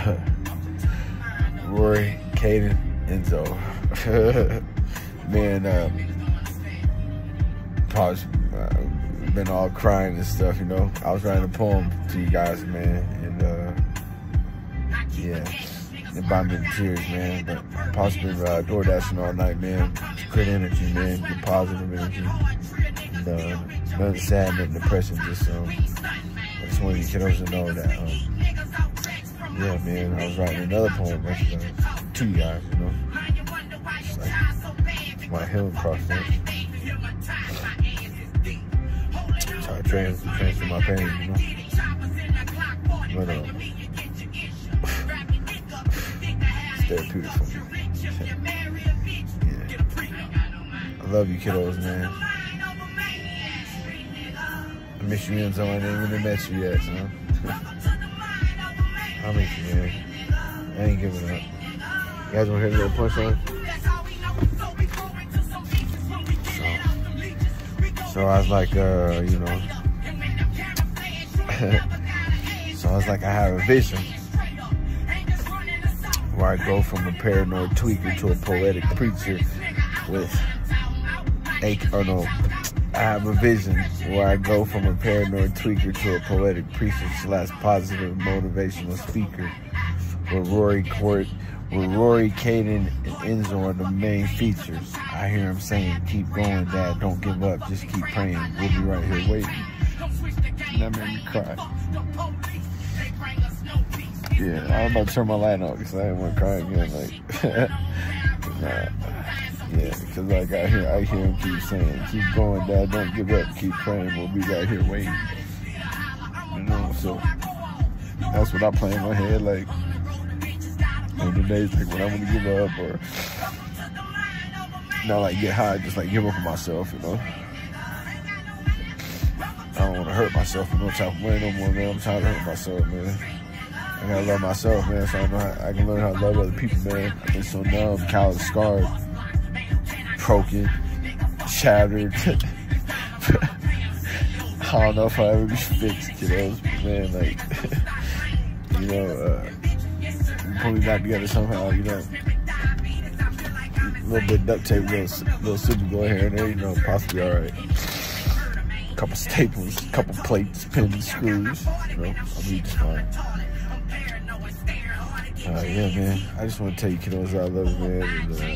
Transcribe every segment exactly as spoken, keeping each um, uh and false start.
Rory, Caden, Enzo. Man, um, probably uh, been all crying and stuff, you know. I was writing a poem to you guys, man, and uh, yeah, it brought me to tears, man. But possibly uh, door dashing all night, man. Good energy, man. Good positive energy. And uh, none of sad, nothing depressing. Just um, I just wanted you kiddos to know that, um, yeah, man. I was writing another poem uh, to you guys, you know. It's like my healing process. So I trans transfer my pain, you know. But um, it's therapeutic for me. Yeah. I love you, kiddos, man. I miss you, Enzo. I ain't even met you yet, so I'll miss you, man. I ain't giving up. You guys want to hear a little punchline? So, so I was like, uh, you know, so I was like, I have a vision where I go from a paranoid tweaker to a poetic preacher with a, or no, I have a vision where I go from a paranoid tweaker to a poetic preacher slash positive motivational speaker with Rory Court, with Rory, Caden, and Enzo are the main features. I hear him saying, keep going, Dad, don't give up, just keep praying. We'll be right here waiting. That made me cry. Yeah, I'm about to turn my light off because I didn't want to cry again. Like, nah. Yeah, because like I hear, I hear him keep saying, keep going, Dad, don't give up, keep praying, we'll be right here waiting. You know, so that's what I play in my head, like, on the days like when I want to give up or not like get high, just like give up on myself, you know. I don't want to hurt myself in no type of way no more, man. I'm trying to hurt myself, man. I gotta love myself, man, so I know how, I can learn how to love other people, man. I've been so numb, callous, scarred, broken, shattered. I don't know if I'll ever be fixed, kiddos, but man, like, you know, uh, we pull me back together somehow, you know. A little bit of duct tape, little, little super glue here and there, you know, possibly alright. Couple staples, couple plates, pins, screws, you know, I'll be just fine. Uh, yeah, man, I just want to tell you, kiddos, I love you, man, and, uh,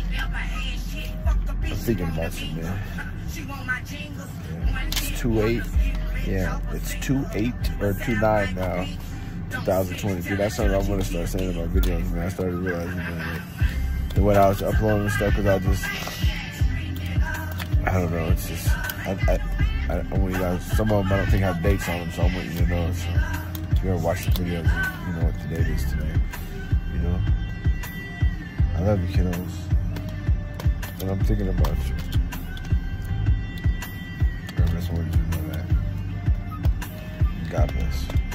I'm thinking about you, man. Yeah. It's two eight, yeah, it's two eight or two nine now, two thousand twenty-three. That's something I'm going to start saying in my videos, man. I started realizing, man, like, the way I was uploading and stuff, because I just, I don't know, it's just, I, I, I, I want you guys, some of them I don't think have dates on them, so I want you to know, so if you ever watch the videos, you know what the date is today, you know. I love you, kiddos, and I'm thinking about you. I just wanted you to know that. God bless.